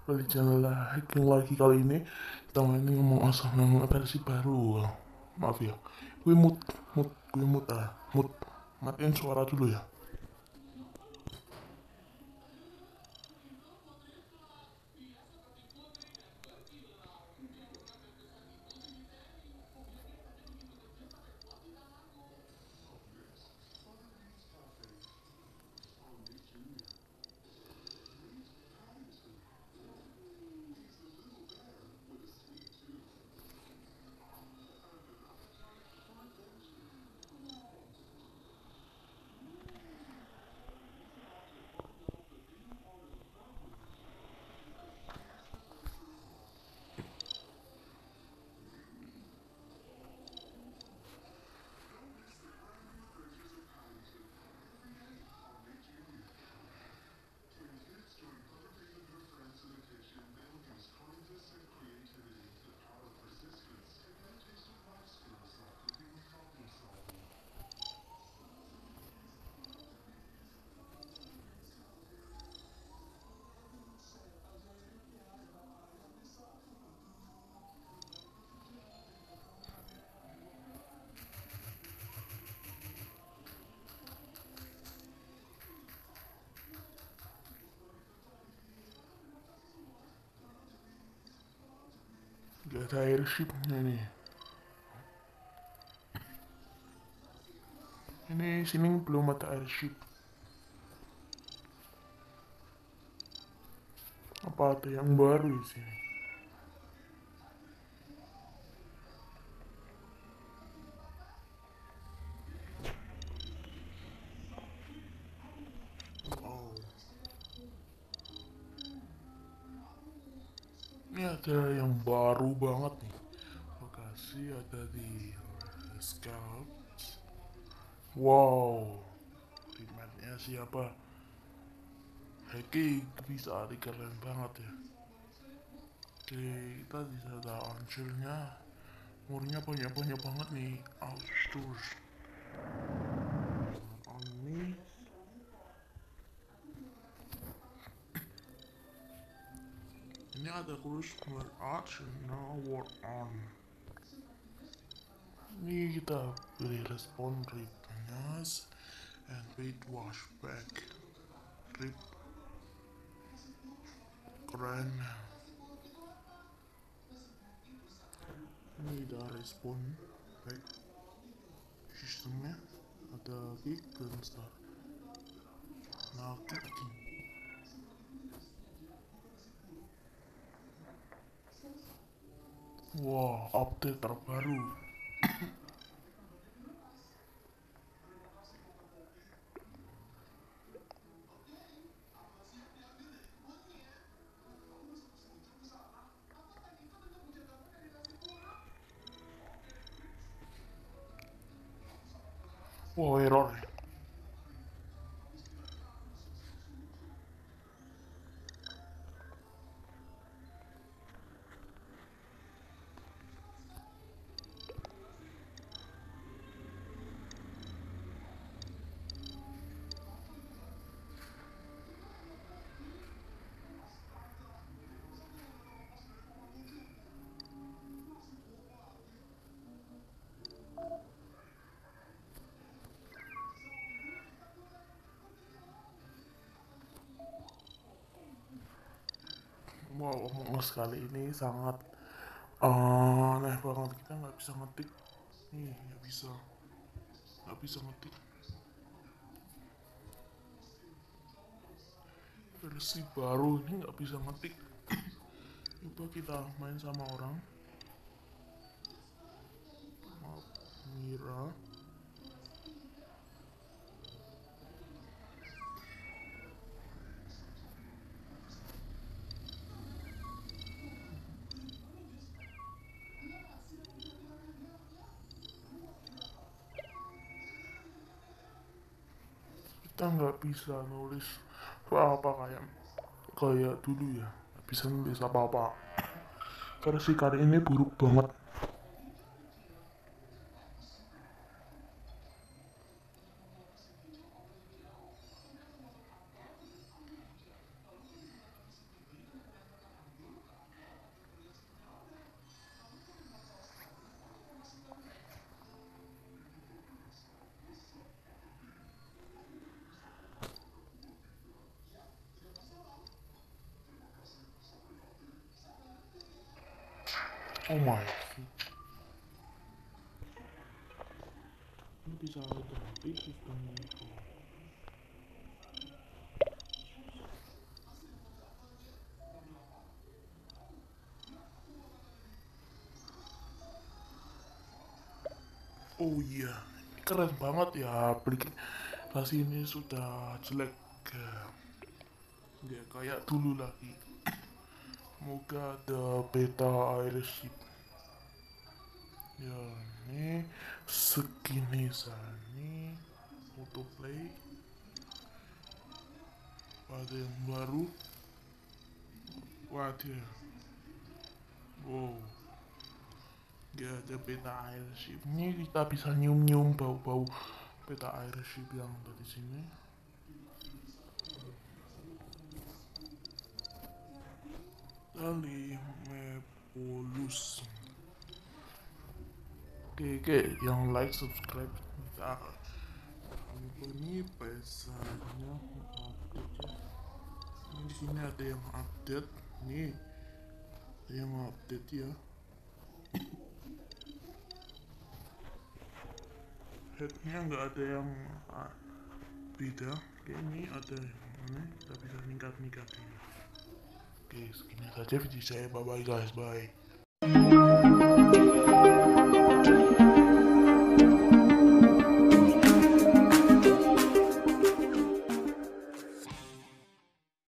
di channel hacking lagi. Kali ini kita ngomong asal yang versi baru. Maaf ya, gue mut matiin suara dulu ya. Gak ada airshipnya nih. Ini sini belum ada airship. Apa ada yang baru di sini? Oh, ini ada yang baru banget nih. Lokasi ada di Scout. Wow, rematnya siapa? Heki bisa keren banget ya. Oke, kita bisa ada anjirnya. Umurnya banyak-banyak banget nih. Austus. Ini ada kurus work arts now work on. Ini kita beri respon rate panas and weight wash back. Rip keren. Ini ada respon back sistemnya. Ada kick dan start. Nah, kicking. Wah, update terbaru. Wah, error. Wow, Among Us kali ini sangat aneh banget. Kita nggak bisa ngetik. Nih, nggak bisa ngetik. Versi baru ini nggak bisa ngetik. Coba kita main sama orang. Maaf, Mira. Kita nggak bisa nulis apa kayak dulu ya. Nggak bisa nulis apa-apa. Versi kali ini buruk banget. Oh my, ini bisa otomatis sistemnya itu. Oh iya, keren banget ya, aplikasi ini sudah jelek, nggak kayak dulu lagi. Moga ada beta airship. Ya, ini segini sani autoplay ada yang baru. Waduh, wow, dia ada beta airship. Ini kita bisa nyium-nyium bau-bau beta airship yang ada di sini. Kali Mepolus. Oke, yang like, subscribe. Nah, ini pesannya update ya. Ini di sini ada yang update. Nih, ada yang update ya. Headnya nggak ada yang beda. Oke, ini ada yang ini kita bisa ningkat-ningkatin. Oke, segini saja video saya. Bye bye guys, bye.